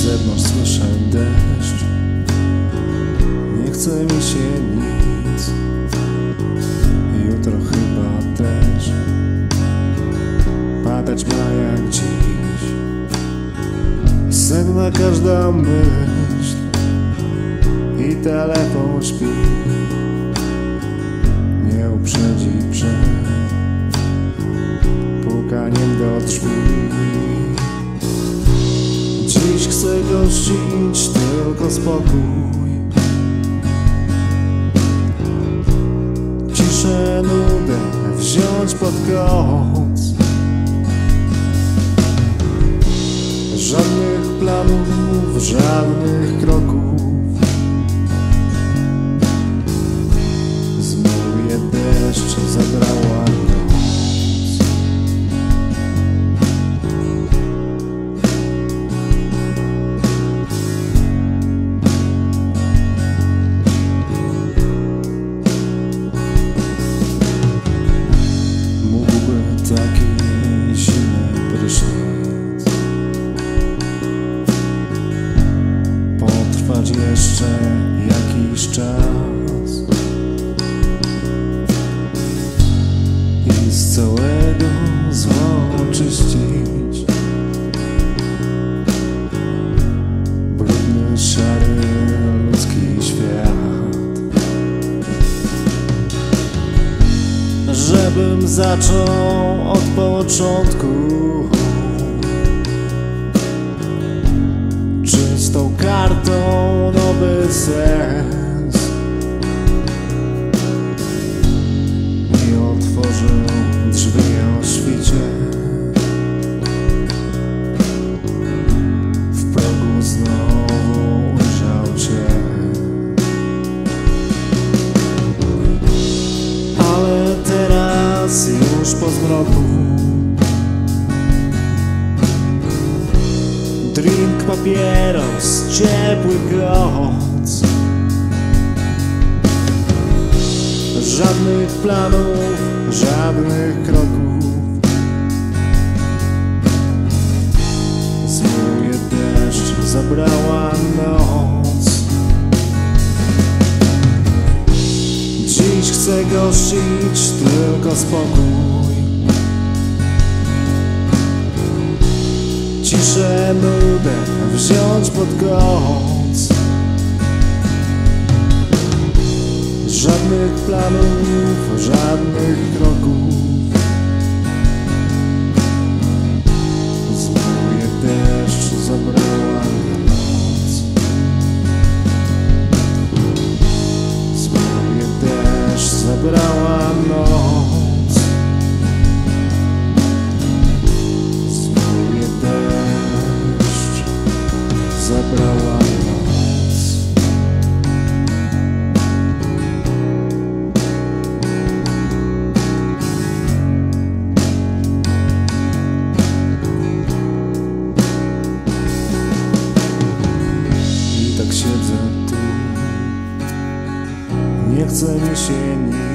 Z zewnątrz słyszę deszcz, nie chce mi się nic, jutro chyba też padać ma jak dziś. Senna każda myśl i telefon śpi, nie uprzedzi przed pukaniem do drzwi. Dziś chcę gościć tylko spokój, ciszę, nudę wziąć pod koc. Żadnych planów, żadnych kroków, zmyje deszcz, zabrała noc. Mógłby taki zimny prysznic potrwać jeszcze jakiś czas i z całego zła oczyścić brudny, szary ludzki świat. Żebym zaczął od początku, czystą kartą, nowy sens, i otworzył drzwi o świcie. W progu znowu ujrzał cię, ale teraz już po zmroku drink, papieros, ciepły koc. Żadnych planów, żadnych kroków, zmyje deszcz, zabrała noc. Dziś chcę gościć tylko spokój, ciszę, nudę wziąć pod koc. Żadnych planów, żadnych kroków, zmyje deszcz, zabrała noc. Zmyje deszcz, zabrała noc. Zmyje deszcz, zabrała noc. I tak siedzę tu, nie chce mi się nic,